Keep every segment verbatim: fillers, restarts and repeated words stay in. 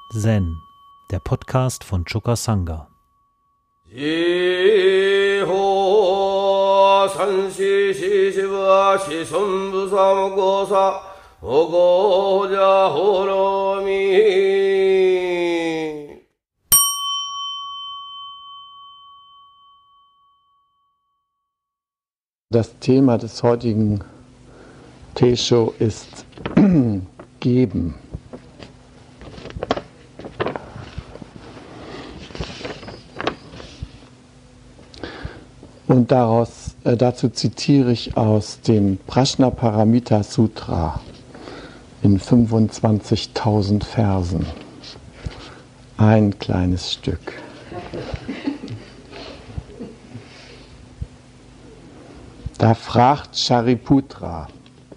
Zen, der Podcast von Choka Sangha. Das Thema des heutigen Teeshow ist Geben. Und daraus, äh, dazu zitiere ich aus dem Prajnaparamita Sutra in fünfundzwanzigtausend Versen ein kleines Stück. Da fragt Shariputra: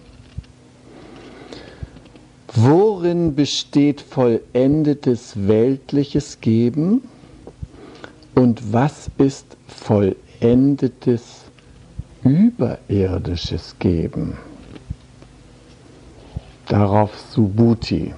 Worin besteht vollendetes weltliches Geben und was ist vollendetes überirdisches Geben? Darauf Subhuti: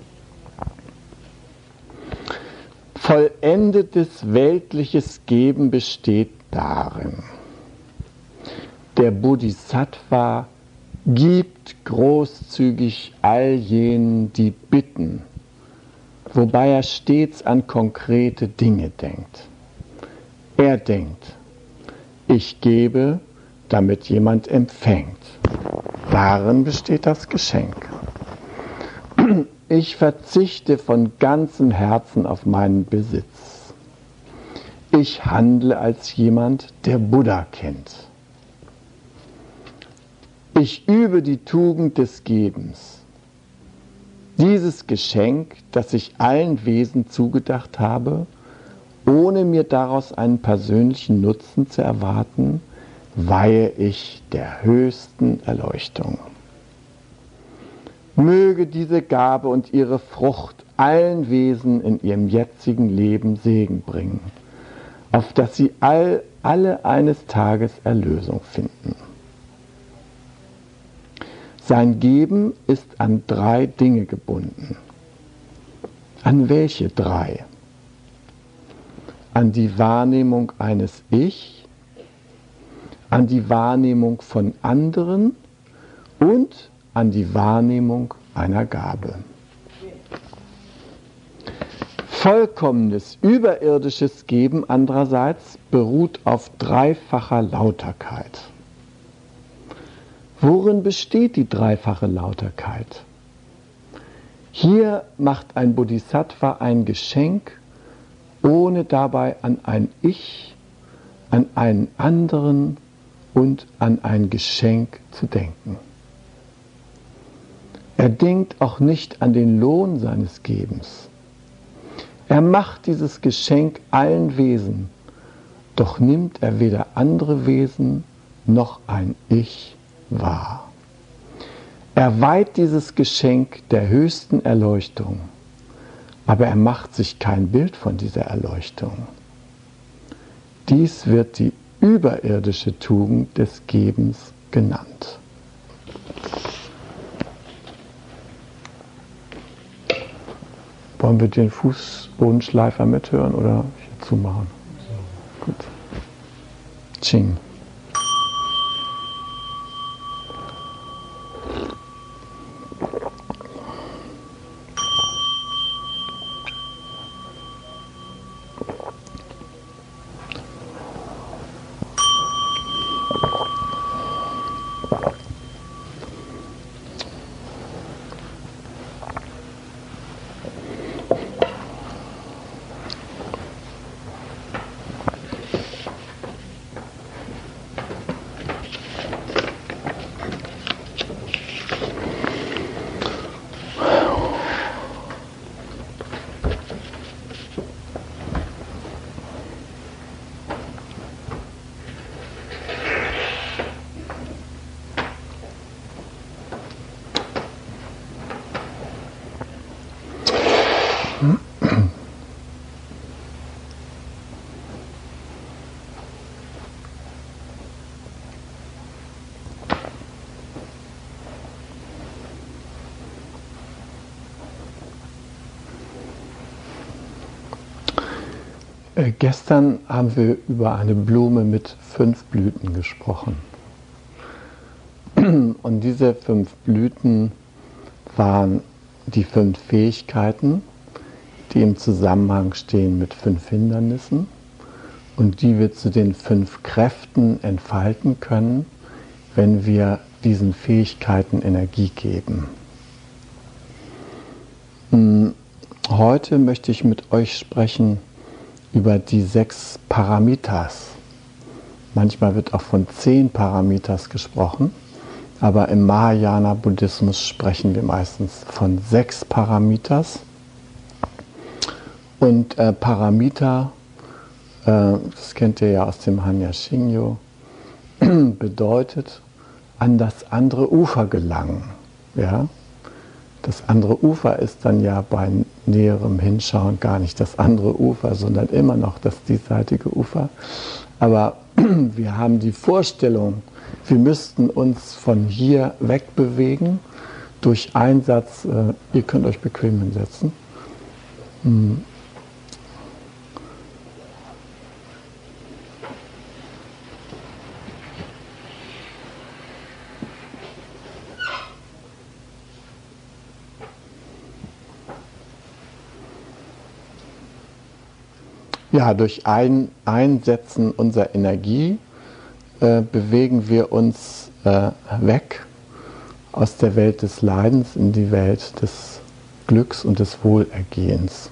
Vollendetes weltliches Geben besteht darin: Der Bodhisattva gibt großzügig all jenen, die bitten, wobei er stets an konkrete Dinge denkt. Er denkt: Ich gebe, damit jemand empfängt. Darin besteht das Geschenk. Ich verzichte von ganzem Herzen auf meinen Besitz. Ich handle als jemand, der Buddha kennt. Ich übe die Tugend des Gebens. Dieses Geschenk, das ich allen Wesen zugedacht habe, ohne mir daraus einen persönlichen Nutzen zu erwarten, weihe ich der höchsten Erleuchtung. Möge diese Gabe und ihre Frucht allen Wesen in ihrem jetzigen Leben Segen bringen, auf dass sie all, alle eines Tages Erlösung finden. Sein Geben ist an drei Dinge gebunden. An welche drei? An die Wahrnehmung eines Ich, an die Wahrnehmung von anderen und an die Wahrnehmung einer Gabe. Vollkommenes überirdisches Geben andererseits beruht auf dreifacher Lauterkeit. Worin besteht die dreifache Lauterkeit? Hier macht ein Bodhisattva ein Geschenk, ohne dabei an ein Ich, an einen anderen und an ein Geschenk zu denken. Er denkt auch nicht an den Lohn seines Gebens. Er macht dieses Geschenk allen Wesen, doch nimmt er weder andere Wesen noch ein Ich wahr. Er weiht dieses Geschenk der höchsten Erleuchtung, aber er macht sich kein Bild von dieser Erleuchtung. Dies wird die überirdische Tugend des Gebens genannt. Wollen wir den Fußbodenschleifer mithören oder hier zumachen? Gut. Ching. Äh, gestern haben wir über eine Blume mit fünf Blüten gesprochen. Und diese fünf Blüten waren die fünf Fähigkeiten, die im Zusammenhang stehen mit fünf Hindernissen und die wir zu den fünf Kräften entfalten können, wenn wir diesen Fähigkeiten Energie geben. Heute möchte ich mit euch sprechen über die sechs Paramitas. Manchmal wird auch von zehn Paramitas gesprochen, aber im Mahayana-Buddhismus sprechen wir meistens von sechs Paramitas. Und äh, Paramita, äh, das kennt ihr ja aus dem Hanya Shingyo, bedeutet an das andere Ufer gelangen. Ja? Das andere Ufer ist dann ja bei näherem Hinschauen gar nicht das andere Ufer, sondern immer noch das diesseitige Ufer. Aber wir haben die Vorstellung, wir müssten uns von hier wegbewegen durch Einsatz, äh, ihr könnt euch bequem hinsetzen. Hm. Ja, durch ein Einsetzen unserer Energie äh, bewegen wir uns äh, weg aus der Welt des Leidens in die Welt des Glücks und des Wohlergehens.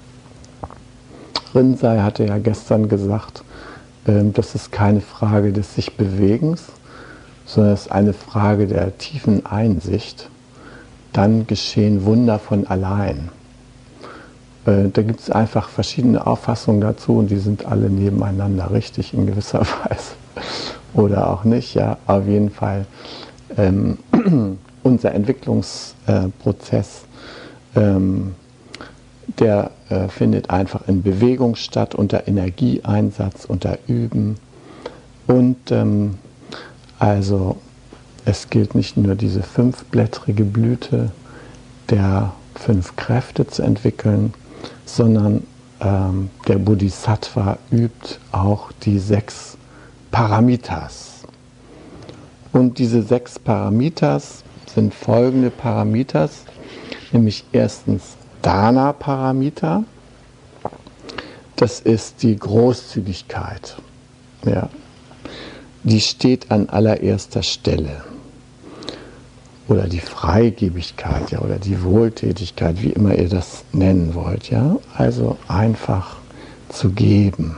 Rinzai hatte ja gestern gesagt, äh, das ist keine Frage des sich Bewegens, sondern es ist eine Frage der tiefen Einsicht. Dann geschehen Wunder von allein. Da gibt es einfach verschiedene Auffassungen dazu und die sind alle nebeneinander richtig in gewisser Weise oder auch nicht. Ja, auf jeden Fall ähm, unser Entwicklungsprozess, äh, ähm, der äh, findet einfach in Bewegung statt, unter Energieeinsatz, unter Üben. Und ähm, also es gilt nicht nur diese fünfblättrige Blüte der fünf Kräfte zu entwickeln, sondern ähm, der Bodhisattva übt auch die sechs Paramitas. Und diese sechs Paramitas sind folgende Paramitas, nämlich erstens Dana Paramita, das ist die Großzügigkeit. Ja. Die steht an allererster Stelle. Oder die Freigebigkeit, ja, oder die Wohltätigkeit, wie immer ihr das nennen wollt. Ja? Also einfach zu geben.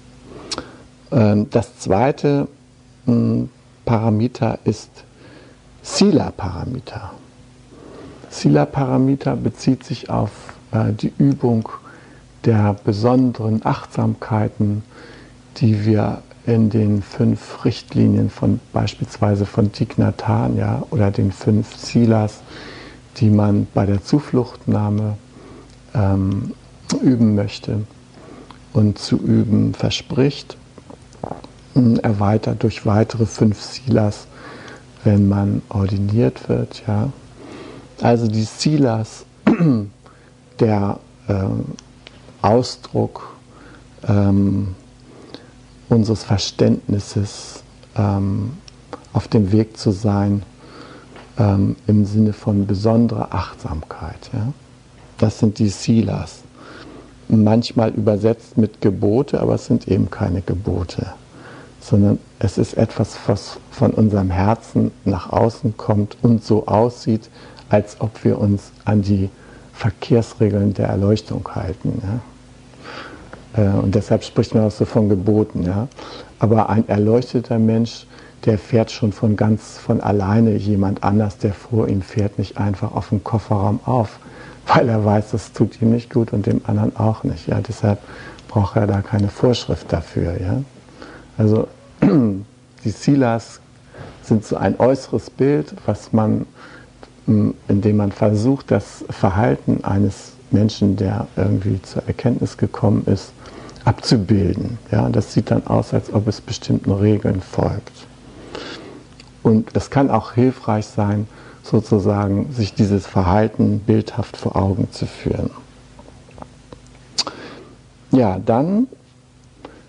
Das zweite Paramita ist Sila Paramita. Sila Paramita bezieht sich auf die Übung der besonderen Achtsamkeiten, die wir in den fünf Richtlinien von beispielsweise von Thich Nhat Hanh, ja, oder den fünf Silas, die man bei der Zufluchtnahme ähm, üben möchte und zu üben verspricht, erweitert durch weitere fünf Silas, wenn man ordiniert wird. Ja. Also die Silas, der ähm, Ausdruck ähm, unseres Verständnisses, ähm, auf dem Weg zu sein, ähm, im Sinne von besonderer Achtsamkeit. Ja? Das sind die Silas. Manchmal übersetzt mit Gebote, aber es sind eben keine Gebote, sondern es ist etwas, was von unserem Herzen nach außen kommt und so aussieht, als ob wir uns an die Verkehrsregeln der Erleuchtung halten. Ja? Und deshalb spricht man auch so von Geboten. Ja? Aber ein erleuchteter Mensch, der fährt schon von ganz von alleine jemand anders, der vor ihm fährt, nicht einfach auf den Kofferraum auf, weil er weiß, das tut ihm nicht gut und dem anderen auch nicht. Ja? Deshalb braucht er da keine Vorschrift dafür. Ja? Also die Silas sind so ein äußeres Bild, was man, indem man versucht, das Verhalten eines Menschen, der irgendwie zur Erkenntnis gekommen ist, abzubilden. Ja, das sieht dann aus, als ob es bestimmten Regeln folgt. Und es kann auch hilfreich sein, sozusagen sich dieses Verhalten bildhaft vor Augen zu führen. Ja, dann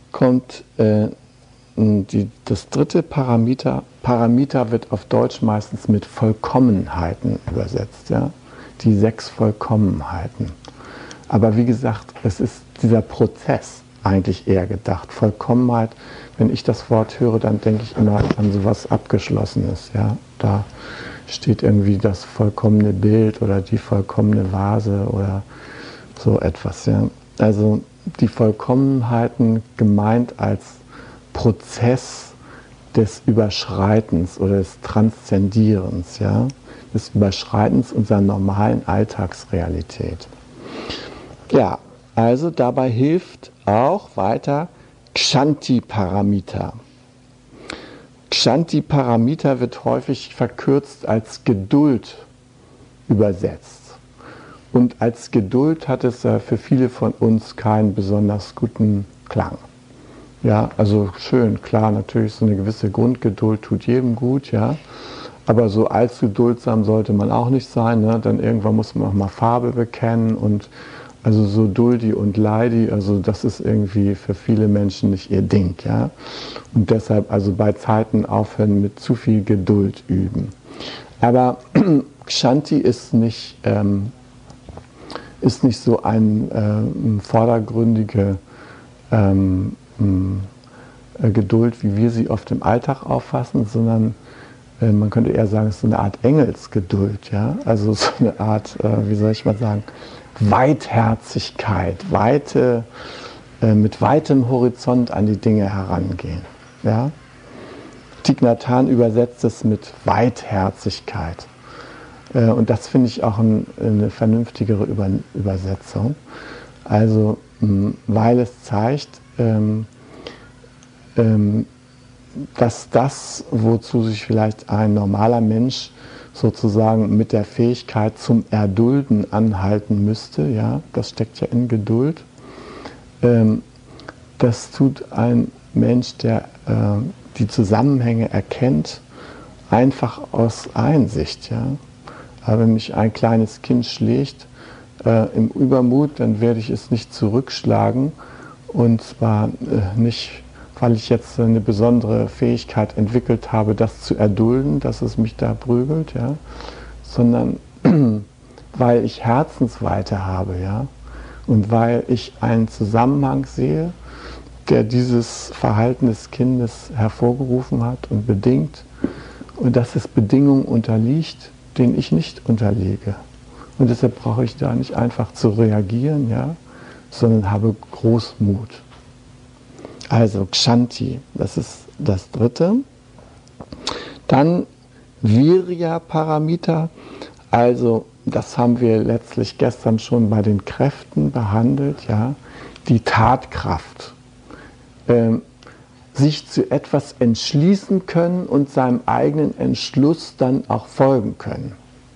kommt äh, die, das dritte Parameter. Parameter wird auf Deutsch meistens mit Vollkommenheiten übersetzt, ja? Die sechs Vollkommenheiten. Aber wie gesagt, es ist dieser Prozess eigentlich eher gedacht. Vollkommenheit, wenn ich das Wort höre, dann denke ich immer an sowas Abgeschlossenes. Ja? Da steht irgendwie das vollkommene Bild oder die vollkommene Vase oder so etwas. Ja? Also die Vollkommenheiten gemeint als Prozess des Überschreitens oder des Transzendierens, ja? Des Überschreitens unserer normalen Alltagsrealität. Ja, also dabei hilft auch weiter Kshanti-Paramita. Kshanti-Paramita wird häufig verkürzt als Geduld übersetzt. Und als Geduld hat es äh, für viele von uns keinen besonders guten Klang. Ja, also schön, klar, natürlich so eine gewisse Grundgeduld tut jedem gut, ja. Aber so allzu geduldsam sollte man auch nicht sein, ne? Dann irgendwann muss man auch mal Farbe bekennen und also so Duldi und Leidi, also das ist irgendwie für viele Menschen nicht ihr Ding, ja. Und deshalb also bei Zeiten aufhören mit zu viel Geduld üben. Aber Kshanti ist nicht, ähm, ist nicht so ein äh, vordergründige ähm, äh, Geduld, wie wir sie oft im Alltag auffassen, sondern äh, man könnte eher sagen, es ist so eine Art Engelsgeduld, ja. Also so eine Art, äh, wie soll ich mal sagen, Weitherzigkeit, weite, äh, mit weitem Horizont an die Dinge herangehen. Ja? Thich Nhat Hanh übersetzt es mit Weitherzigkeit. Äh, und das finde ich auch ein, eine vernünftigere Über Übersetzung. Also, mh, weil es zeigt, ähm, ähm, dass das, wozu sich vielleicht ein normaler Mensch sozusagen mit der Fähigkeit zum Erdulden anhalten müsste, ja, das steckt ja in Geduld. Ähm, das tut ein Mensch, der äh, die Zusammenhänge erkennt, einfach aus Einsicht. Ja. Aber wenn mich ein kleines Kind schlägt äh, im Übermut, dann werde ich es nicht zurückschlagen, und zwar äh, nicht, weil ich jetzt eine besondere Fähigkeit entwickelt habe, das zu erdulden, dass es mich da prügelt, ja, sondern weil ich Herzensweite habe, ja, und weil ich einen Zusammenhang sehe, der dieses Verhalten des Kindes hervorgerufen hat und bedingt, und dass es Bedingungen unterliegt, denen ich nicht unterliege. Und deshalb brauche ich da nicht einfach zu reagieren, ja, sondern habe Großmut. Also Kshanti, das ist das dritte. Dann Virya Paramita, also das haben wir letztlich gestern schon bei den Kräften behandelt, ja, die Tatkraft. Ähm, sich zu etwas entschließen können und seinem eigenen Entschluss dann auch folgen können.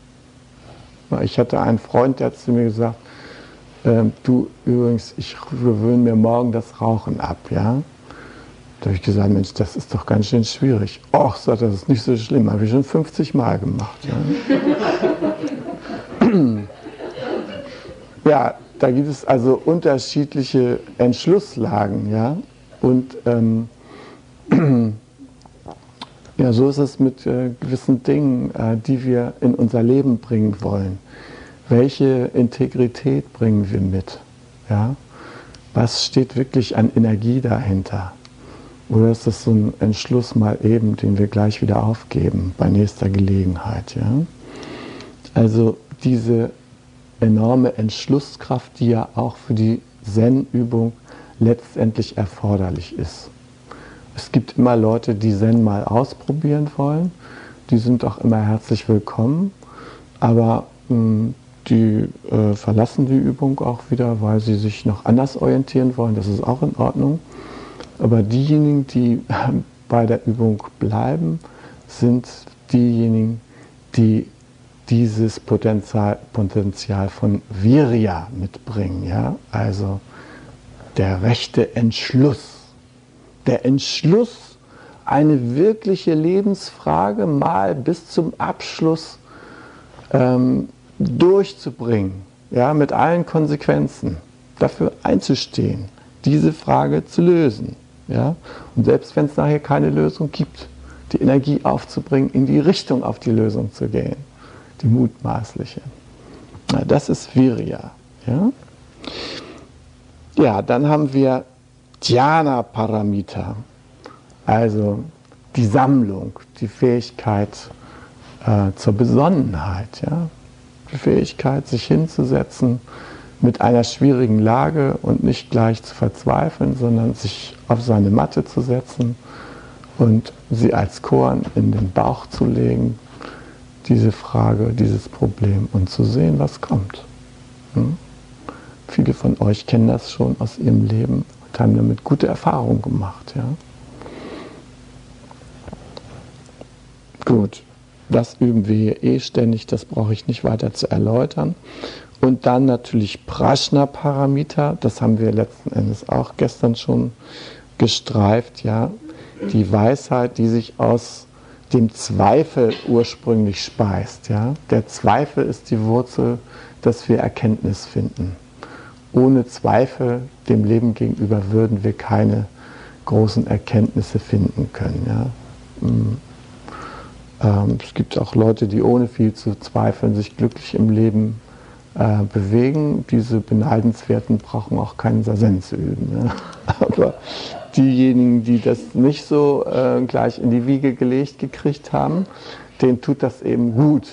Ich hatte einen Freund, der hat zu mir gesagt, du, übrigens, ich gewöhne mir morgen das Rauchen ab, ja. Da habe ich gesagt, Mensch, das ist doch ganz schön schwierig. Och, sagt er, das ist nicht so schlimm, habe ich schon fünfzig Mal gemacht, ja. Ja, da gibt es also unterschiedliche Entschlusslagen, ja. Und ähm, ja, so ist es mit äh, gewissen Dingen, äh, die wir in unser Leben bringen wollen. Welche Integrität bringen wir mit? Ja? Was steht wirklich an Energie dahinter? Oder ist das so ein Entschluss mal eben, den wir gleich wieder aufgeben bei nächster Gelegenheit? Ja? Also diese enorme Entschlusskraft, die ja auch für die Zen-Übung letztendlich erforderlich ist. Es gibt immer Leute, die Zen mal ausprobieren wollen. Die sind auch immer herzlich willkommen. Aber mh, die äh, verlassen die Übung auch wieder, weil sie sich noch anders orientieren wollen. Das ist auch in Ordnung. Aber diejenigen, die äh, bei der Übung bleiben, sind diejenigen, die dieses Potenzial, Potenzial von Virya mitbringen. Ja? Also der rechte Entschluss. Der Entschluss, eine wirkliche Lebensfrage mal bis zum Abschluss ähm, durchzubringen, ja, mit allen Konsequenzen, dafür einzustehen, diese Frage zu lösen. Ja? Und selbst wenn es nachher keine Lösung gibt, die Energie aufzubringen, in die Richtung auf die Lösung zu gehen, die mutmaßliche. Na, das ist Virya. Ja? Ja, dann haben wir Dhyana Paramita, also die Sammlung, die Fähigkeit äh, zur Besonnenheit, ja? Die Fähigkeit, sich hinzusetzen mit einer schwierigen Lage und nicht gleich zu verzweifeln, sondern sich auf seine Matte zu setzen und sie als Korn in den Bauch zu legen, diese Frage, dieses Problem, und zu sehen, was kommt. Hm? Viele von euch kennen das schon aus ihrem Leben und haben damit gute Erfahrungen gemacht. Ja? Gut, das üben wir hier eh ständig, das brauche ich nicht weiter zu erläutern. Und dann natürlich Prajna Paramita, das haben wir letzten Endes auch gestern schon gestreift, ja, die Weisheit, die sich aus dem Zweifel ursprünglich speist. Ja. Der Zweifel ist die Wurzel, dass wir Erkenntnis finden. Ohne Zweifel dem Leben gegenüber würden wir keine großen Erkenntnisse finden können. Ja. Ähm, es gibt auch Leute, die ohne viel zu zweifeln sich glücklich im Leben äh, bewegen. Diese Beneidenswerten brauchen auch keinen Sazen zu üben. Ja. Aber diejenigen, die das nicht so äh, gleich in die Wiege gelegt gekriegt haben, denen tut das eben gut,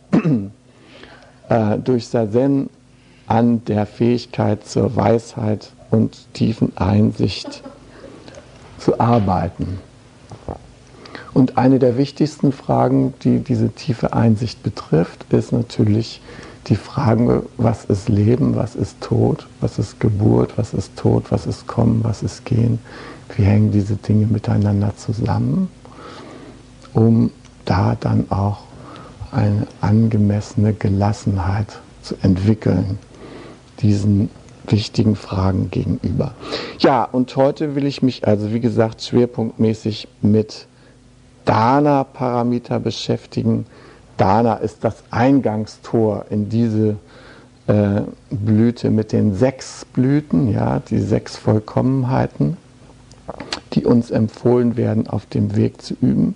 äh, durch Sazen an der Fähigkeit zur Weisheit und tiefen Einsicht zu arbeiten. Und eine der wichtigsten Fragen, die diese tiefe Einsicht betrifft, ist natürlich die Frage, was ist Leben, was ist Tod, was ist Geburt, was ist Tod, was ist Kommen, was ist Gehen. Wie hängen diese Dinge miteinander zusammen, um da dann auch eine angemessene Gelassenheit zu entwickeln, diesen wichtigen Fragen gegenüber. Ja, und heute will ich mich also, wie gesagt, schwerpunktmäßig mit Dana Paramita beschäftigen. Dana ist das Eingangstor in diese äh, Blüte mit den sechs Blüten, ja, die sechs Vollkommenheiten, die uns empfohlen werden, auf dem Weg zu üben.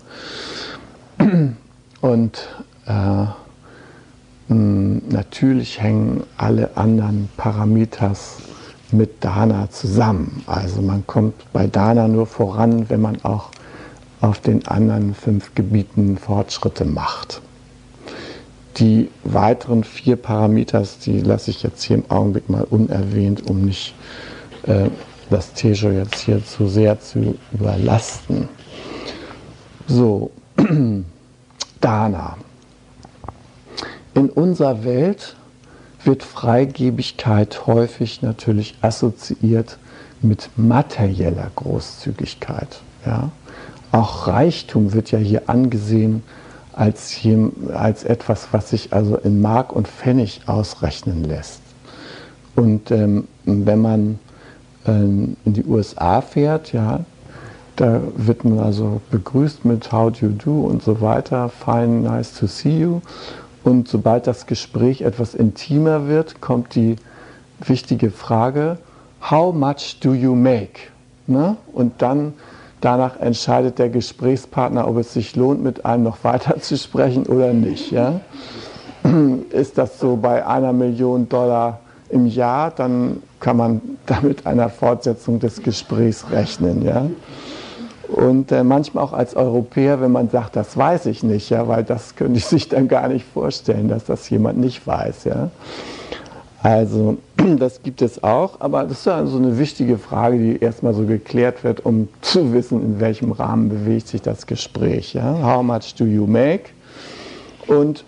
Und äh, mh, natürlich hängen alle anderen Paramitas mit Dana zusammen. Also man kommt bei Dana nur voran, wenn man auch auf den anderen fünf Gebieten Fortschritte macht. Die weiteren vier Paramitas, die lasse ich jetzt hier im Augenblick mal unerwähnt, um nicht äh, das Tejo jetzt hier zu sehr zu überlasten. So, Dana. In unserer Welt wird Freigebigkeit häufig natürlich assoziiert mit materieller Großzügigkeit. Ja? Auch Reichtum wird ja hier angesehen als, hier, als etwas, was sich also in Mark und Pfennig ausrechnen lässt. Und ähm, wenn man ähm, in die U S A fährt, ja, da wird man also begrüßt mit How do you do und so weiter, fine, nice to see you. Und sobald das Gespräch etwas intimer wird, kommt die wichtige Frage, how much do you make? Ne? Und dann danach entscheidet der Gesprächspartner, ob es sich lohnt, mit einem noch weiter zu sprechen oder nicht. Ja? Ist das so bei einer Million Dollar im Jahr, dann kann man damit einer Fortsetzung des Gesprächs rechnen. Ja? Und äh, manchmal auch als Europäer, wenn man sagt, das weiß ich nicht, ja, weil das könnte ich sich dann gar nicht vorstellen, dass das jemand nicht weiß. Ja? Also das gibt es auch, aber das ist ja so eine wichtige Frage, die erstmal so geklärt wird, um zu wissen, in welchem Rahmen bewegt sich das Gespräch. Ja? How much do you make? Und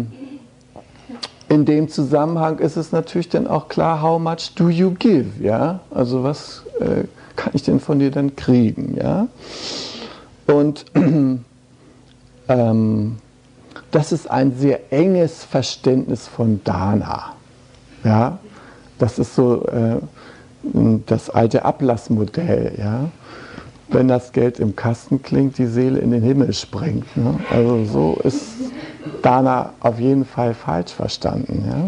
in dem Zusammenhang ist es natürlich dann auch klar, how much do you give? Ja? Also was äh, kann ich denn von dir dann kriegen? Ja? Und ähm, das ist ein sehr enges Verständnis von Dana. Ja? Das ist so äh, das alte Ablassmodell. Ja? Wenn das Geld im Kasten klingt, die Seele in den Himmel springt. Ne? Also so ist Dana auf jeden Fall falsch verstanden.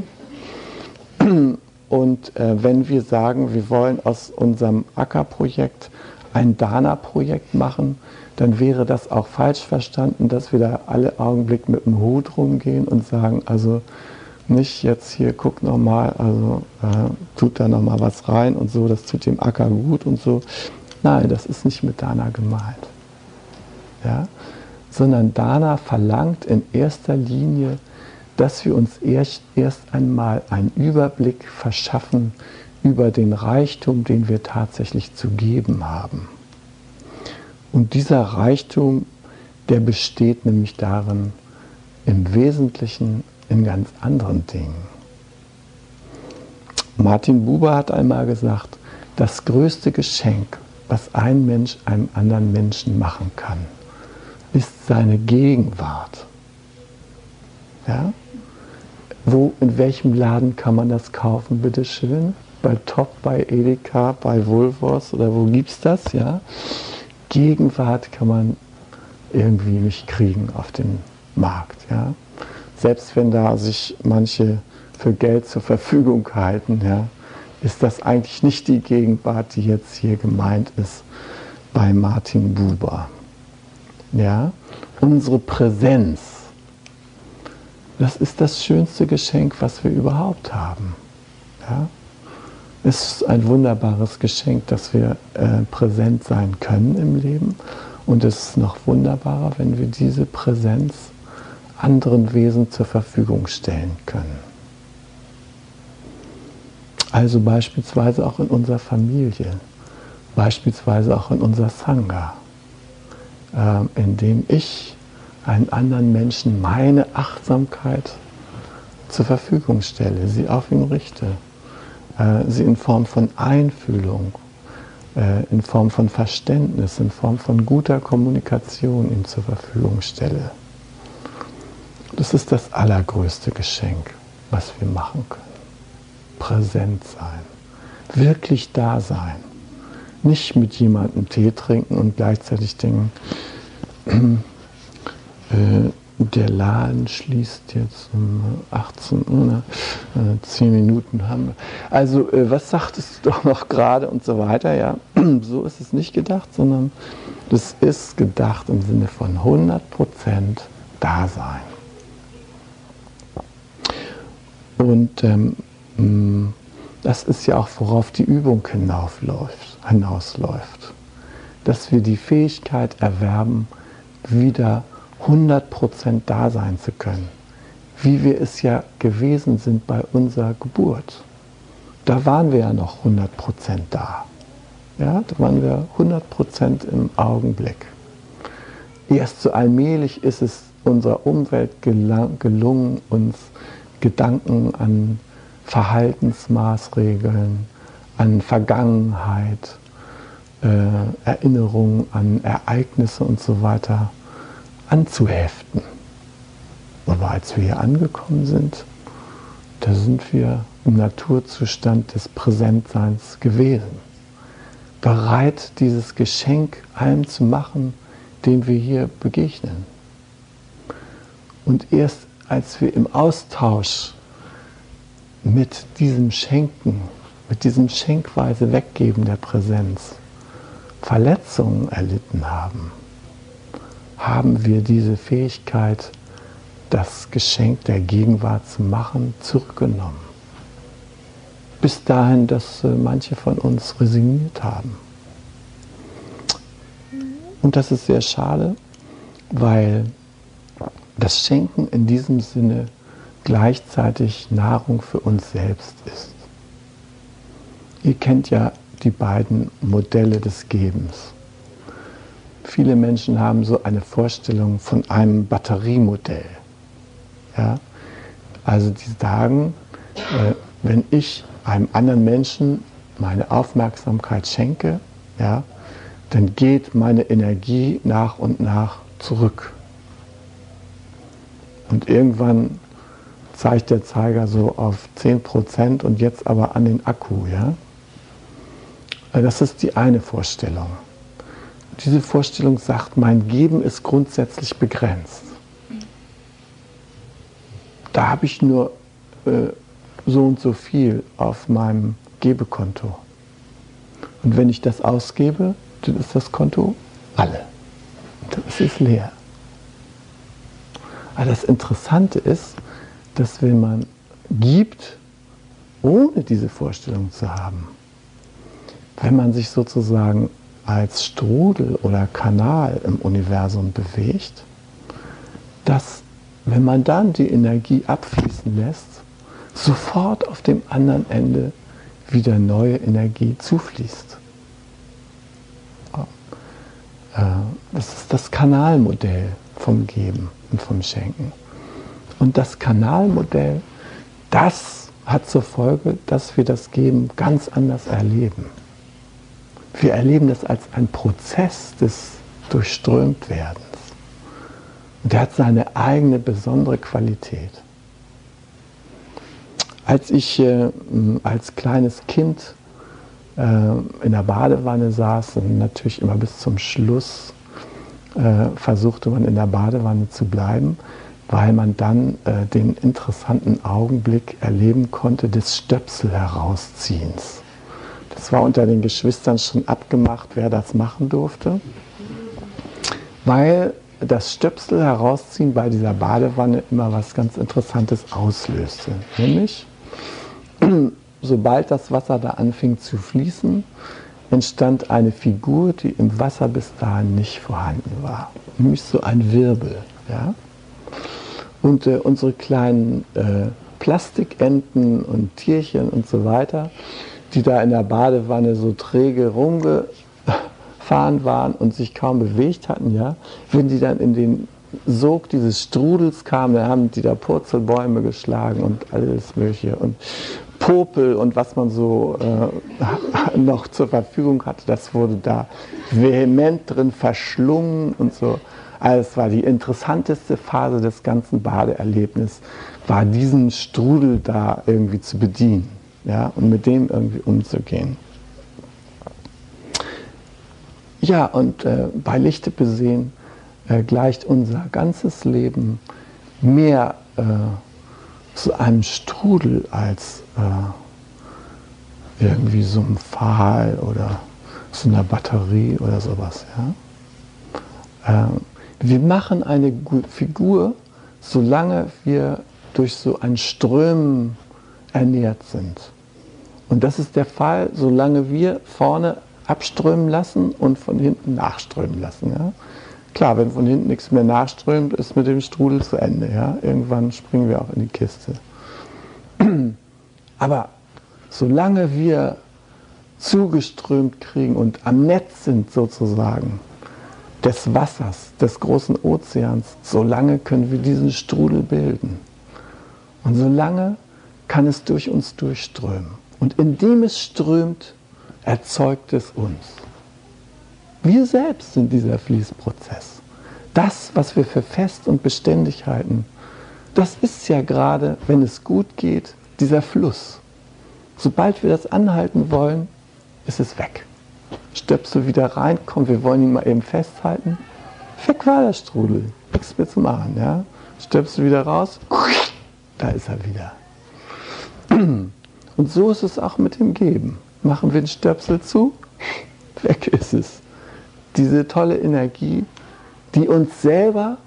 Ja? Und äh, wenn wir sagen, wir wollen aus unserem Ackerprojekt ein Dana-Projekt machen, dann wäre das auch falsch verstanden, dass wir da alle Augenblick mit dem Hut rumgehen und sagen, also nicht jetzt hier, guck nochmal, also äh, tut da nochmal was rein und so, das tut dem Acker gut und so. Nein, das ist nicht mit Dana gemeint. Ja? Sondern Dana verlangt in erster Linie, dass wir uns erst, erst einmal einen Überblick verschaffen über den Reichtum, den wir tatsächlich zu geben haben. Und dieser Reichtum, der besteht nämlich darin, im Wesentlichen in ganz anderen Dingen. Martin Buber hat einmal gesagt, das größte Geschenk, was ein Mensch einem anderen Menschen machen kann, ist seine Gegenwart. Ja? Wo, in welchem Laden kann man das kaufen, bitteschön? Bei Top, bei Edeka, bei Woolworths oder wo gibt es das? Ja? Gegenwart kann man irgendwie nicht kriegen auf dem Markt. Ja? Selbst wenn da sich manche für Geld zur Verfügung halten, ja, ist das eigentlich nicht die Gegenwart, die jetzt hier gemeint ist bei Martin Buber. Ja? Unsere Präsenz, das ist das schönste Geschenk, was wir überhaupt haben. Ja? Es ist ein wunderbares Geschenk, dass wir äh, präsent sein können im Leben. Und es ist noch wunderbarer, wenn wir diese Präsenz anderen Wesen zur Verfügung stellen können. Also beispielsweise auch in unserer Familie, beispielsweise auch in unserer Sangha, äh, indem ich einen anderen Menschen meine Achtsamkeit zur Verfügung stelle, sie auf ihn richte. Sie in Form von Einfühlung, in Form von Verständnis, in Form von guter Kommunikation ihm zur Verfügung stelle. Das ist das allergrößte Geschenk, was wir machen können. Präsent sein, wirklich da sein. Nicht mit jemandem Tee trinken und gleichzeitig denken, äh, der Laden schließt jetzt um achtzehn Uhr, äh, zehn Minuten haben wir. Also, äh, was sagtest du doch noch gerade und so weiter? Ja, so ist es nicht gedacht, sondern das ist gedacht im Sinne von hundert Prozent Dasein. Und ähm, das ist ja auch, worauf die Übung hinaufläuft, hinausläuft. Dass wir die Fähigkeit erwerben, wieder hundert Prozent da sein zu können, wie wir es ja gewesen sind bei unserer Geburt. Da waren wir ja noch hundert Prozent da. Ja, da waren wir hundert Prozent im Augenblick. Erst so allmählich ist es unserer Umwelt gelungen, uns Gedanken an Verhaltensmaßregeln, an Vergangenheit, äh, Erinnerungen an Ereignisse und so weiter anzuheften. Aber als wir hier angekommen sind, da sind wir im Naturzustand des Präsentseins gewesen. Bereit, dieses Geschenk allem zu machen, dem wir hier begegnen. Und erst als wir im Austausch mit diesem Schenken, mit diesem schenkweise Weggeben der Präsenz Verletzungen erlitten haben, haben wir diese Fähigkeit, das Geschenk der Gegenwart zu machen, zurückgenommen. Bis dahin, dass äh, manche von uns resigniert haben. Und das ist sehr schade, weil das Schenken in diesem Sinne gleichzeitig Nahrung für uns selbst ist. Ihr kennt ja die beiden Modelle des Gebens. Viele Menschen haben so eine Vorstellung von einem Batteriemodell. Ja? Also die sagen, äh, wenn ich einem anderen Menschen meine Aufmerksamkeit schenke, ja, dann geht meine Energie nach und nach zurück. Und irgendwann zeigt der Zeiger so auf zehn Prozent und jetzt aber an den Akku. Ja? Das ist die eine Vorstellung. Diese Vorstellung sagt, mein Geben ist grundsätzlich begrenzt. Da habe ich nur äh, so und so viel auf meinem Gebekonto. Und wenn ich das ausgebe, dann ist das Konto alle. Dann ist es leer. Aber das Interessante ist, dass wenn man gibt, ohne diese Vorstellung zu haben, wenn man sich sozusagen als Strudel oder Kanal im Universum bewegt, dass, wenn man dann die Energie abfließen lässt, sofort auf dem anderen Ende wieder neue Energie zufließt. Das ist das Kanalmodell vom Geben und vom Schenken. Und das Kanalmodell, das hat zur Folge, dass wir das Geben ganz anders erleben. Wir erleben das als einen Prozess des Durchströmtwerdens. Und der hat seine eigene besondere Qualität. Als ich äh, als kleines Kind äh, in der Badewanne saß und natürlich immer bis zum Schluss äh, versuchte man in der Badewanne zu bleiben, weil man dann äh, den interessanten Augenblick erleben konnte des Stöpsel herausziehens. Das war unter den Geschwistern schon abgemacht, wer das machen durfte, weil das Stöpsel herausziehen bei dieser Badewanne immer was ganz Interessantes auslöste. Nämlich, sobald das Wasser da anfing zu fließen, entstand eine Figur, die im Wasser bis dahin nicht vorhanden war. Nämlich so ein Wirbel. Ja? Und äh, unsere kleinen äh, Plastikenten und Tierchen und so weiter, die da in der Badewanne so träge rumgefahren waren und sich kaum bewegt hatten, ja, wenn die dann in den Sog dieses Strudels kamen, dann haben die da Purzelbäume geschlagen und alles Mögliche und Popel und was man so äh, noch zur Verfügung hatte, das wurde da vehement drin verschlungen und so. Also es war die interessanteste Phase des ganzen Badeerlebnisses, war diesen Strudel da irgendwie zu bedienen, ja, und mit dem irgendwie umzugehen. Ja, und äh, bei Lichte besehen äh, gleicht unser ganzes Leben mehr äh, zu einem Strudel als äh, irgendwie so einem Pfahl oder so einer Batterie oder sowas. Ja? Äh, wir machen eine Figur, solange wir durch so ein Strömen ernährt sind. Und das ist der Fall, solange wir vorne abströmen lassen und von hinten nachströmen lassen. Ja? Klar, wenn von hinten nichts mehr nachströmt, ist mit dem Strudel zu Ende. Ja? Irgendwann springen wir auch in die Kiste. Aber solange wir zugeströmt kriegen und am Netz sind sozusagen des Wassers, des großen Ozeans, solange können wir diesen Strudel bilden. Und solange kann es durch uns durchströmen. Und indem es strömt, erzeugt es uns. Wir selbst sind dieser Fließprozess. Das, was wir für fest und beständig halten, das ist ja gerade, wenn es gut geht, dieser Fluss. Sobald wir das anhalten wollen, ist es weg. Stöpsel wieder rein, komm, wir wollen ihn mal eben festhalten. Weg war der Strudel, nichts mehr zu machen. Ja? Stöpsel wieder raus, da ist er wieder. Und so ist es auch mit dem Geben. Machen wir den Stöpsel zu, weg ist es. Diese tolle Energie, die uns selber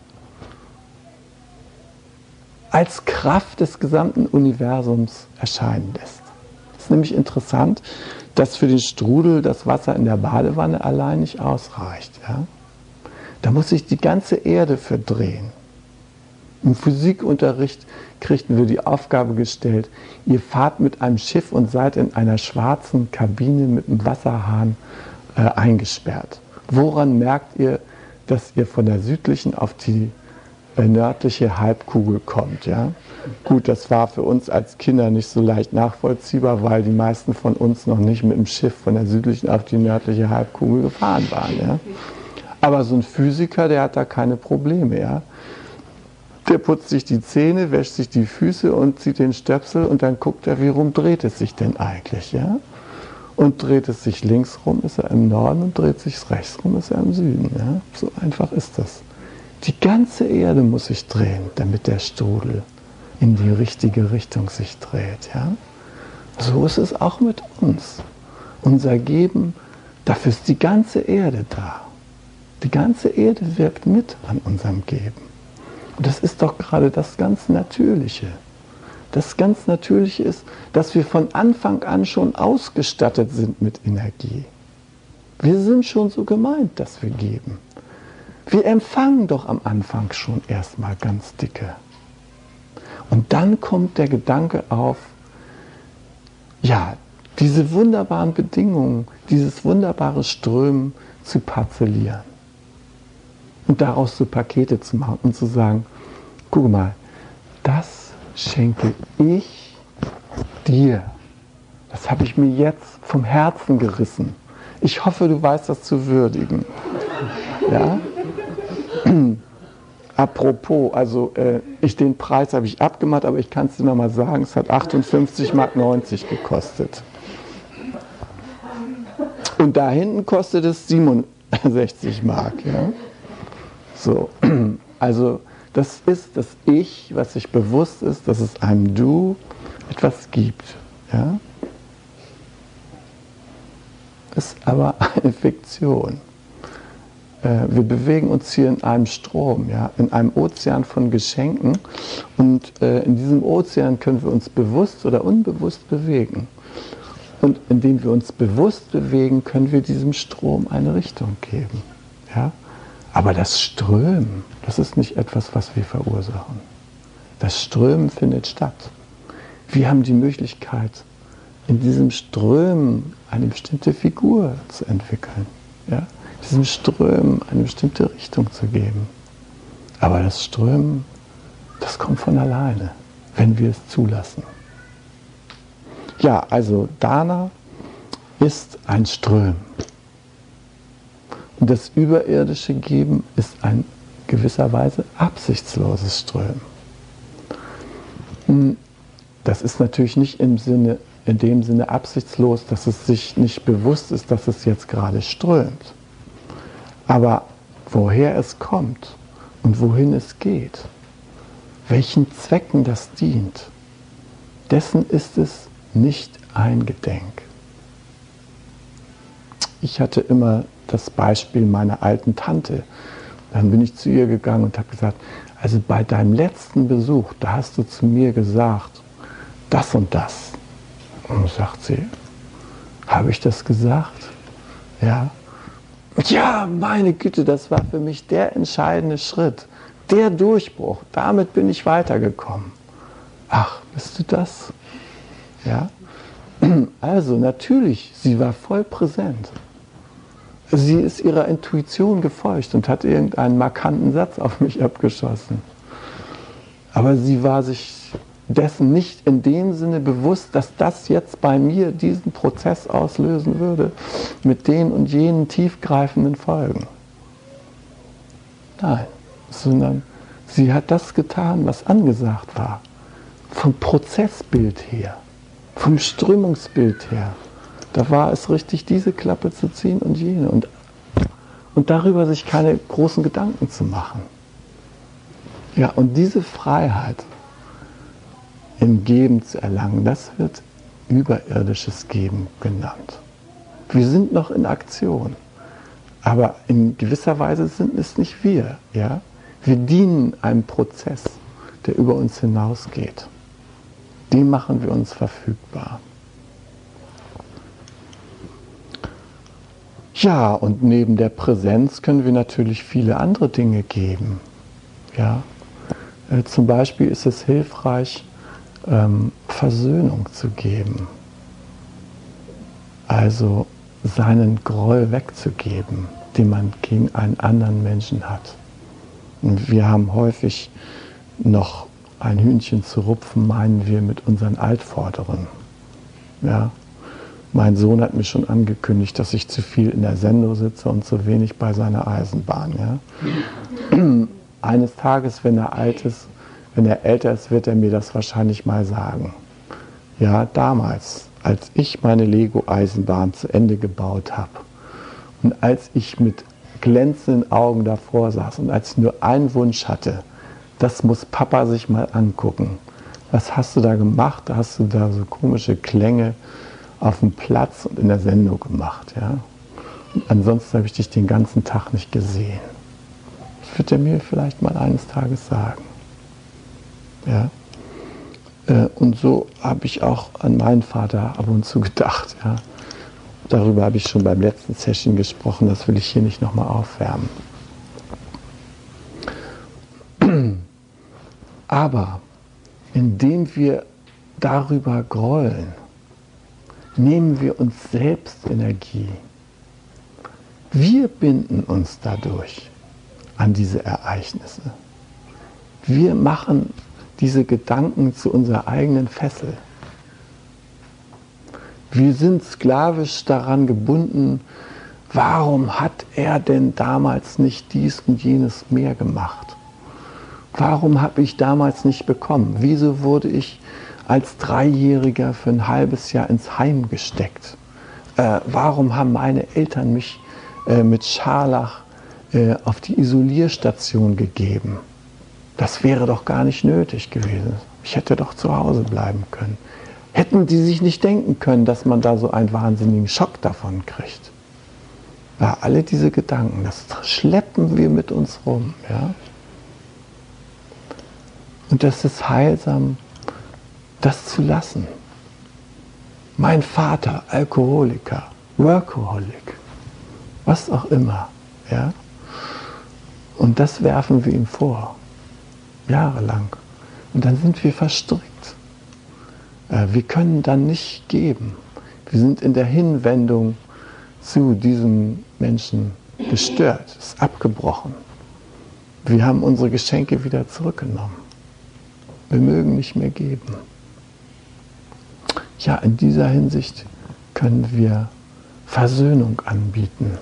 als Kraft des gesamten Universums erscheinen lässt. Es ist nämlich interessant, dass für den Strudel das Wasser in der Badewanne allein nicht ausreicht. Ja? Da muss sich die ganze Erde verdrehen. Im Physikunterricht kriegten wir die Aufgabe gestellt, ihr fahrt mit einem Schiff und seid in einer schwarzen Kabine mit einem Wasserhahn äh, eingesperrt. Woran merkt ihr, dass ihr von der südlichen auf die äh, nördliche Halbkugel kommt? Ja? Gut, das war für uns als Kinder nicht so leicht nachvollziehbar, weil die meisten von uns noch nicht mit dem Schiff von der südlichen auf die nördliche Halbkugel gefahren waren. Ja? Aber so ein Physiker, der hat da keine Probleme. Ja? Der putzt sich die Zähne, wäscht sich die Füße und zieht den Stöpsel und dann guckt er, wie rum dreht es sich denn eigentlich. Ja? Und dreht es sich links rum, ist er im Norden, und dreht sich rechts rum, ist er im Süden. Ja? So einfach ist das. Die ganze Erde muss sich drehen, damit der Strudel in die richtige Richtung sich dreht. Ja? So ist es auch mit uns. Unser Geben, Dafür ist die ganze Erde da. Die ganze Erde wirkt mit an unserem Geben. Und das ist doch gerade das ganz Natürliche. Das ganz Natürliche ist, dass wir von Anfang an schon ausgestattet sind mit Energie. Wir sind schon so gemeint, dass wir geben. Wir empfangen doch am Anfang schon erstmal ganz dicke. Und dann kommt der Gedanke auf, ja, diese wunderbaren Bedingungen, dieses wunderbare Strömen zu parzellieren. Und daraus so Pakete zu machen und zu sagen, guck mal, das schenke ich dir. Das habe ich mir jetzt vom Herzen gerissen. Ich hoffe, du weißt das zu würdigen. Ja? Apropos, also äh, ich, den Preis habe ich abgemacht, aber ich kann es dir nochmal sagen, es hat achtundfünfzig Mark neunzig gekostet. Und da hinten kostet es siebenundsechzig Mark. Ja? So, also das ist das Ich, was sich bewusst ist, dass es einem Du etwas gibt. Ja? Ist aber eine Fiktion. Wir bewegen uns hier in einem Strom, ja, in einem Ozean von Geschenken, und äh, in diesem Ozean können wir uns bewusst oder unbewusst bewegen. Und indem wir uns bewusst bewegen, können wir diesem Strom eine Richtung geben. Ja? Aber das Strömen, das ist nicht etwas, was wir verursachen. Das Strömen findet statt. Wir haben die Möglichkeit, in diesem Strömen eine bestimmte Figur zu entwickeln. Ja? Diesem Strömen eine bestimmte Richtung zu geben. Aber das Strömen, das kommt von alleine, wenn wir es zulassen. Ja, also Dana ist ein Strömen. Und das überirdische Geben ist ein gewisserweise absichtsloses Strömen. Das ist natürlich nicht im Sinne, in dem Sinne absichtslos, dass es sich nicht bewusst ist, dass es jetzt gerade strömt. Aber woher es kommt und wohin es geht, welchen Zwecken das dient, dessen ist es nicht eingedenk. Ich hatte immer das Beispiel meiner alten Tante. Dann bin ich zu ihr gegangen und habe gesagt, also bei deinem letzten Besuch, da hast du zu mir gesagt, das und das. Und sagt sie, habe ich das gesagt? Ja. Ja, meine Güte, das war für mich der entscheidende Schritt, der Durchbruch. Damit bin ich weitergekommen. Ach, bist du das? Ja. Also natürlich, sie war voll präsent. Sie ist ihrer Intuition gefolgt und hat irgendeinen markanten Satz auf mich abgeschossen. Aber sie war sich dessen nicht in dem Sinne bewusst, dass das jetzt bei mir diesen Prozess auslösen würde, mit den und jenen tiefgreifenden Folgen. Nein, sondern sie hat das getan, was angesagt war. Vom Prozessbild her, vom Strömungsbild her. Da war es richtig, diese Klappe zu ziehen und jene. Und, und darüber sich keine großen Gedanken zu machen. Ja, und diese Freiheit im Geben zu erlangen, das wird überirdisches Geben genannt. Wir sind noch in Aktion, aber in gewisser Weise sind es nicht wir. Ja? Wir dienen einem Prozess, der über uns hinausgeht. Den machen wir uns verfügbar. Ja, und neben der Präsenz können wir natürlich viele andere Dinge geben. Ja? Äh, zum Beispiel ist es hilfreich, ähm, Versöhnung zu geben. Also seinen Groll wegzugeben, den man gegen einen anderen Menschen hat. Und wir haben häufig noch ein Hühnchen zu rupfen, meinen wir, mit unseren Altvorderen. Ja? Mein Sohn hat mir schon angekündigt, dass ich zu viel in der Sendung sitze und zu wenig bei seiner Eisenbahn. Ja? Eines Tages, wenn er alt ist, wenn er älter ist, wird er mir das wahrscheinlich mal sagen. Ja, damals, als ich meine Lego-Eisenbahn zu Ende gebaut habe und als ich mit glänzenden Augen davor saß und als ich nur einen Wunsch hatte, das muss Papa sich mal angucken. Was hast du da gemacht? Da hast du da so komische Klänge auf dem Platz und in der Sendung gemacht. Ja? Ansonsten habe ich dich den ganzen Tag nicht gesehen. Das wird er mir vielleicht mal eines Tages sagen. Ja? Und so habe ich auch an meinen Vater ab und zu gedacht. Ja? Darüber habe ich schon beim letzten Session gesprochen, das will ich hier nicht nochmal aufwärmen. Aber indem wir darüber grollen, nehmen wir uns selbst Energie. Wir binden uns dadurch an diese Ereignisse. Wir machen diese Gedanken zu unserer eigenen Fessel. Wir sind sklavisch daran gebunden, warum hat er denn damals nicht dies und jenes mehr gemacht? Warum habe ich damals nicht bekommen? Wieso wurde ich als Dreijähriger für ein halbes Jahr ins Heim gesteckt? Äh, warum haben meine Eltern mich äh, mit Scharlach äh, auf die Isolierstation gegeben? Das wäre doch gar nicht nötig gewesen. Ich hätte doch zu Hause bleiben können. Hätten die sich nicht denken können, dass man da so einen wahnsinnigen Schock davon kriegt? Ja, alle diese Gedanken, das schleppen wir mit uns rum. Ja? Und das ist heilsam, das zu lassen. Mein Vater, Alkoholiker, Workaholic, was auch immer. Ja? Und das werfen wir ihm vor, jahrelang. Und dann sind wir verstrickt. Wir können dann nicht geben. Wir sind in der Hinwendung zu diesem Menschen gestört, ist abgebrochen. Wir haben unsere Geschenke wieder zurückgenommen. Wir mögen nicht mehr geben. Ja, in dieser Hinsicht können wir Versöhnung anbieten.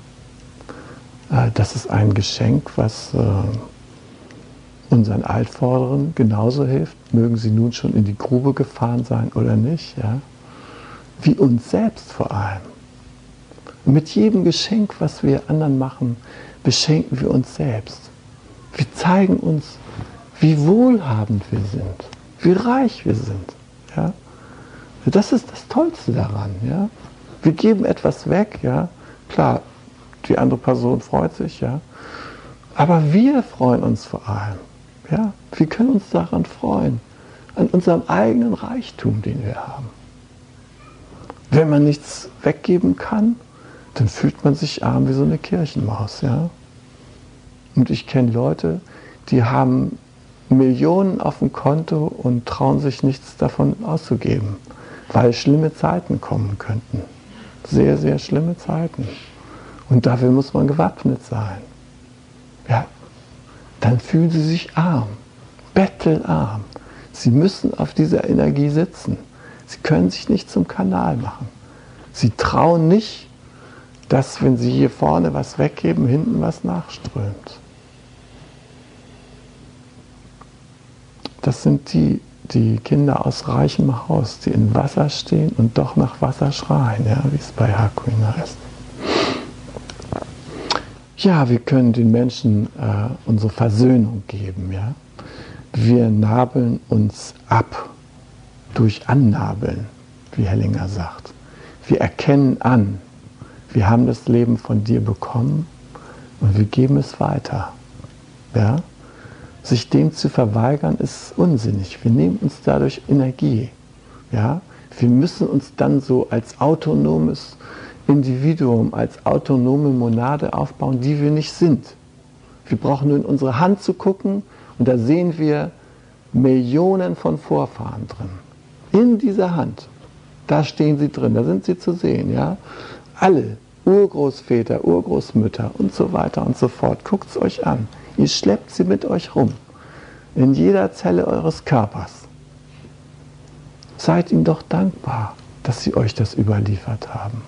Das ist ein Geschenk, was unseren Altvorderen genauso hilft, mögen sie nun schon in die Grube gefahren sein oder nicht, ja? Wie uns selbst vor allem. Und mit jedem Geschenk, was wir anderen machen, beschenken wir uns selbst. Wir zeigen uns, wie wohlhabend wir sind, wie reich wir sind. Ja? Das ist das Tollste daran. Ja? Wir geben etwas weg, ja? Klar, die andere Person freut sich, ja? Aber wir freuen uns vor allem. Ja, wir können uns daran freuen, an unserem eigenen Reichtum, den wir haben. Wenn man nichts weggeben kann, dann fühlt man sich arm wie so eine Kirchenmaus. Ja? Und ich kenne Leute, die haben Millionen auf dem Konto und trauen sich nichts davon auszugeben, weil schlimme Zeiten kommen könnten. Sehr, sehr schlimme Zeiten. Und dafür muss man gewappnet sein. Ja. Dann fühlen sie sich arm, bettelarm. Sie müssen auf dieser Energie sitzen. Sie können sich nicht zum Kanal machen. Sie trauen nicht, dass, wenn sie hier vorne was weggeben, hinten was nachströmt. Das sind die, die Kinder aus reichem Haus, die in Wasser stehen und doch nach Wasser schreien, ja, wie es bei Hakuin heißt. Ja, wir können den Menschen äh, unsere Versöhnung geben. Ja? Wir nabeln uns ab durch Annabeln, wie Hellinger sagt. Wir erkennen an, wir haben das Leben von dir bekommen und wir geben es weiter. Ja? Sich dem zu verweigern ist unsinnig. Wir nehmen uns dadurch Energie. Ja? Wir müssen uns dann so als autonomes Individuum, als autonome Monade aufbauen, die wir nicht sind. Wir brauchen nur in unsere Hand zu gucken und da sehen wir Millionen von Vorfahren drin. In dieser Hand, da stehen sie drin, da sind sie zu sehen. Ja? Alle Urgroßväter, Urgroßmütter und so weiter und so fort. Guckt es euch an. Ihr schleppt sie mit euch rum. In jeder Zelle eures Körpers. Seid ihnen doch dankbar, dass sie euch das überliefert haben.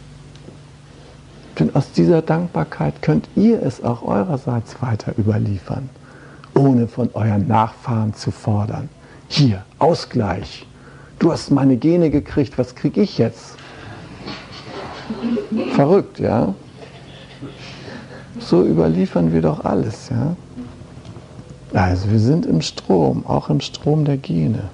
Denn aus dieser Dankbarkeit könnt ihr es auch eurerseits weiter überliefern, ohne von euren Nachfahren zu fordern. Hier, Ausgleich. Du hast meine Gene gekriegt, was kriege ich jetzt? Verrückt, ja? So überliefern wir doch alles, ja? Also wir sind im Strom, auch im Strom der Gene.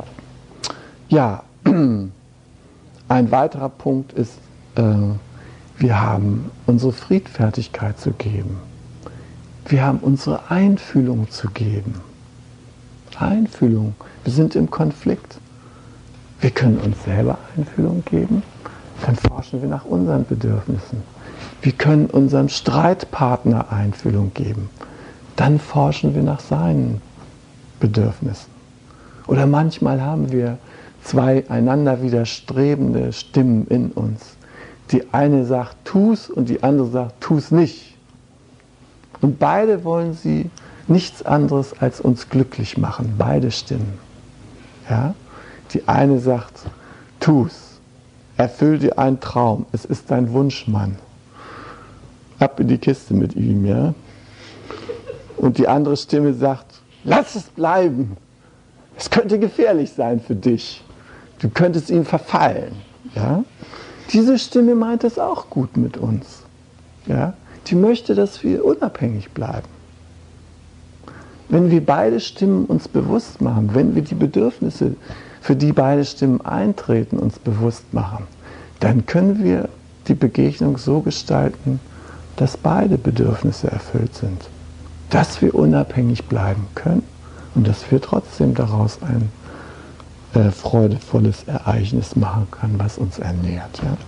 Ja, ein weiterer Punkt ist, äh, Wir haben unsere Friedfertigkeit zu geben. Wir haben unsere Einfühlung zu geben. Einfühlung. Wir sind im Konflikt. Wir können uns selber Einfühlung geben. Dann forschen wir nach unseren Bedürfnissen. Wir können unserem Streitpartner Einfühlung geben. Dann forschen wir nach seinen Bedürfnissen. Oder manchmal haben wir zwei einander widerstrebende Stimmen in uns. Die eine sagt, tu's, und die andere sagt, tu's nicht. Und beide wollen sie nichts anderes als uns glücklich machen. Beide Stimmen. Ja? Die eine sagt, tu's, erfüll dir einen Traum, es ist dein Wunschmann. Ab in die Kiste mit ihm, ja? Und die andere Stimme sagt, lass es bleiben. Es könnte gefährlich sein für dich. Du könntest ihm verfallen. Ja? Diese Stimme meint es auch gut mit uns. Ja? Die möchte, dass wir unabhängig bleiben. Wenn wir beide Stimmen uns bewusst machen, wenn wir die Bedürfnisse, für die beide Stimmen eintreten, uns bewusst machen, dann können wir die Begegnung so gestalten, dass beide Bedürfnisse erfüllt sind. Dass wir unabhängig bleiben können und dass wir trotzdem daraus ein äh, freudevolles Ereignis machen können, was uns ernährt. Ja?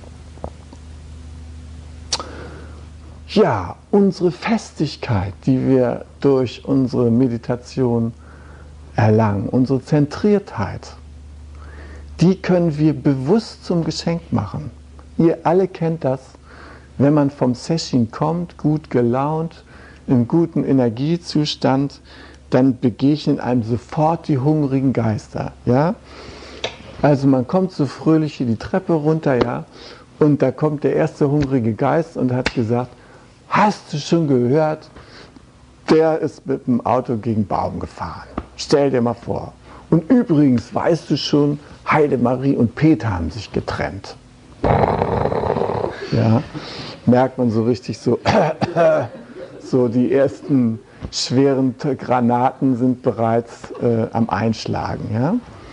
Ja, unsere Festigkeit, die wir durch unsere Meditation erlangen, unsere Zentriertheit, die können wir bewusst zum Geschenk machen. Ihr alle kennt das, wenn man vom Sesshin kommt, gut gelaunt, im guten Energiezustand, dann begegnen einem sofort die hungrigen Geister. Ja? Also man kommt so fröhlich hier die Treppe runter, ja, und da kommt der erste hungrige Geist und hat gesagt, hast du schon gehört, der ist mit dem Auto gegen einen Baum gefahren. Stell dir mal vor. Und übrigens, weißt du schon, Heidemarie und Peter haben sich getrennt. Ja, merkt man so richtig so, so die ersten schweren Granaten sind bereits äh, am Einschlagen. Ja?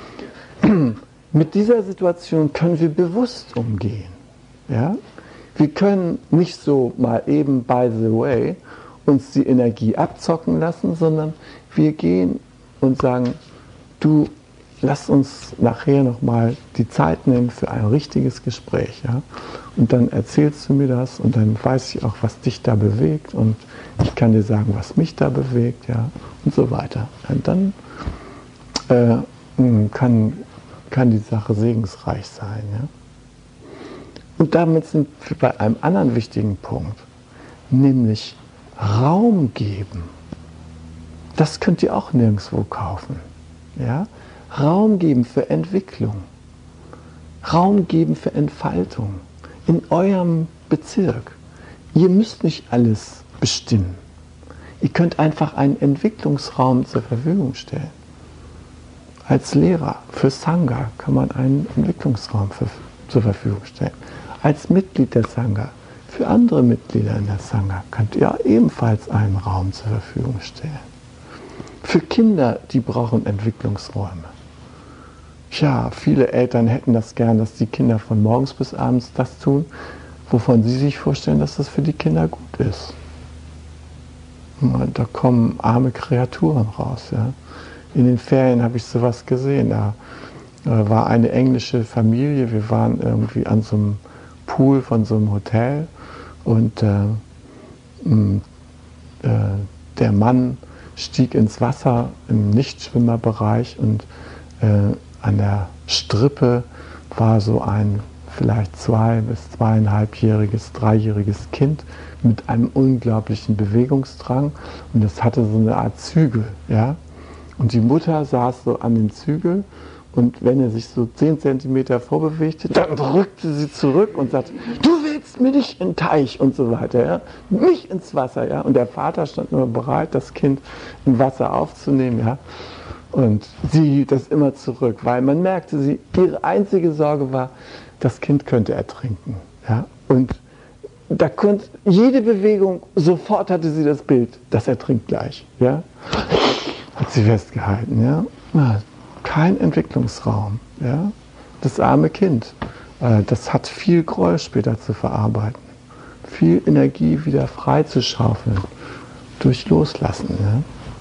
Mit dieser Situation können wir bewusst umgehen. Ja? Wir können nicht so mal eben, by the way, uns die Energie abzocken lassen, sondern wir gehen und sagen, du, lass uns nachher nochmal die Zeit nehmen für ein richtiges Gespräch. Ja? Und dann erzählst du mir das und dann weiß ich auch, was dich da bewegt und ich kann dir sagen, was mich da bewegt, ja? Und so weiter. Und dann äh, kann, kann die Sache segensreich sein. Ja? Und damit sind wir bei einem anderen wichtigen Punkt, nämlich Raum geben. Das könnt ihr auch nirgendwo kaufen. Ja? Raum geben für Entwicklung. Raum geben für Entfaltung. In eurem Bezirk. Ihr müsst nicht alles bestimmen. Ihr könnt einfach einen Entwicklungsraum zur Verfügung stellen. Als Lehrer für Sangha kann man einen Entwicklungsraum für, zur Verfügung stellen. Als Mitglied der Sangha, für andere Mitglieder in der Sangha könnt ihr ebenfalls einen Raum zur Verfügung stellen. Für Kinder, die brauchen Entwicklungsräume. Ja, viele Eltern hätten das gern, dass die Kinder von morgens bis abends das tun, wovon sie sich vorstellen, dass das für die Kinder gut ist. Und da kommen arme Kreaturen raus. Ja. In den Ferien habe ich sowas gesehen. Da äh, war eine englische Familie, wir waren irgendwie an so einem Pool von so einem Hotel und äh, mh, äh, der Mann stieg ins Wasser im Nichtschwimmerbereich und äh, an der Strippe war so ein vielleicht zwei- bis zweieinhalbjähriges, dreijähriges Kind mit einem unglaublichen Bewegungsdrang und das hatte so eine Art Zügel. Ja? Und die Mutter saß so an den Zügel und wenn er sich so zehn Zentimeter vorbewegte, dann drückte sie zurück und sagte, du willst mir nicht in den Teich und so weiter, ja? Nicht ins Wasser. Ja? Und der Vater stand immer bereit, das Kind im Wasser aufzunehmen. Ja? Und sie hielt das immer zurück, weil man merkte, sie, ihre einzige Sorge war, das Kind könnte ertrinken. Ja? Und da konnte jede Bewegung, sofort hatte sie das Bild, das ertrinkt gleich. Ja? Hat sie festgehalten. Ja? Kein Entwicklungsraum. Ja? Das arme Kind. Äh, das hat viel Groll später zu verarbeiten, viel Energie wieder frei zu schaufeln durch Loslassen. Ja?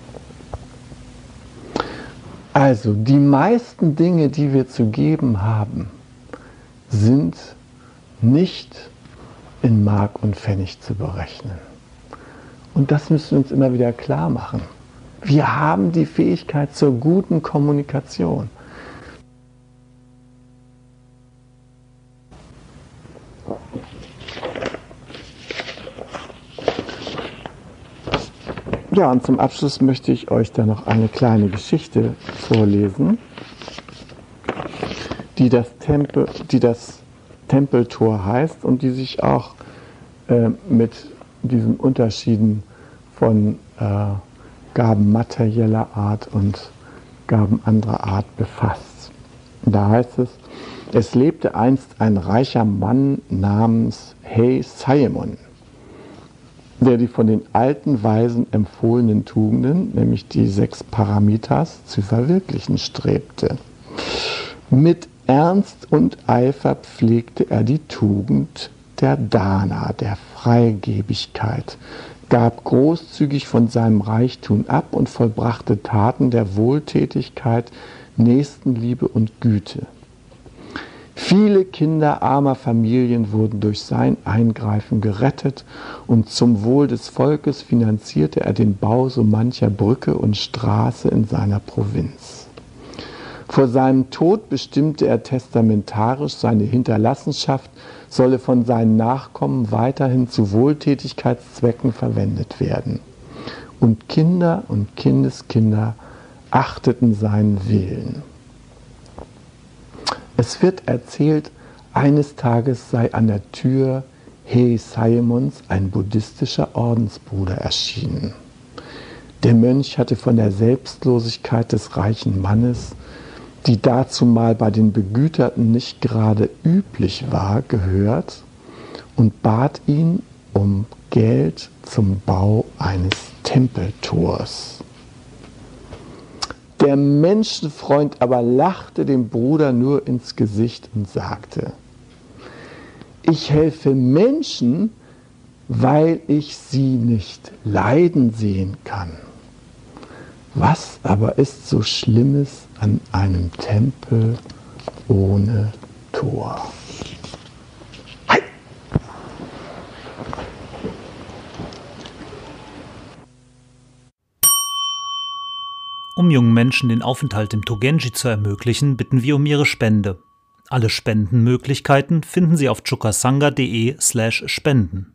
Also die meisten Dinge, die wir zu geben haben, sind nicht in Mark und Pfennig zu berechnen. Und das müssen wir uns immer wieder klar machen. Wir haben die Fähigkeit zur guten Kommunikation. Ja, und zum Abschluss möchte ich euch da noch eine kleine Geschichte vorlesen, die das, Tempel, die das Tempeltor heißt und die sich auch äh, mit diesen Unterschieden von äh, Gaben materieller Art und Gaben anderer Art befasst. Da heißt es, es lebte einst ein reicher Mann namens Hei Sayemon, der die von den alten Weisen empfohlenen Tugenden, nämlich die sechs Paramitas, zu verwirklichen strebte. Mit Ernst und Eifer pflegte er die Tugend der Dana, der Freigebigkeit, gab großzügig von seinem Reichtum ab und vollbrachte Taten der Wohltätigkeit, Nächstenliebe und Güte. Viele Kinder armer Familien wurden durch sein Eingreifen gerettet und zum Wohl des Volkes finanzierte er den Bau so mancher Brücke und Straße in seiner Provinz. Vor seinem Tod bestimmte er testamentarisch, seine Hinterlassenschaft solle von seinen Nachkommen weiterhin zu Wohltätigkeitszwecken verwendet werden. Und Kinder und Kindeskinder achteten seinen Willen. Es wird erzählt, eines Tages sei an der Tür Hei Sayemons ein buddhistischer Ordensbruder erschienen. Der Mönch hatte von der Selbstlosigkeit des reichen Mannes, die dazumal bei den Begüterten nicht gerade üblich war, gehört und bat ihn um Geld zum Bau eines Tempeltors. Der Menschenfreund aber lachte dem Bruder nur ins Gesicht und sagte, ich helfe Menschen, weil ich sie nicht leiden sehen kann. Was aber ist so Schlimmes an einem Tempel ohne Tor? Hi. Um jungen Menschen den Aufenthalt im Togenji zu ermöglichen, bitten wir um ihre Spende. Alle Spendenmöglichkeiten finden Sie auf chukasanga punkt de slash spenden.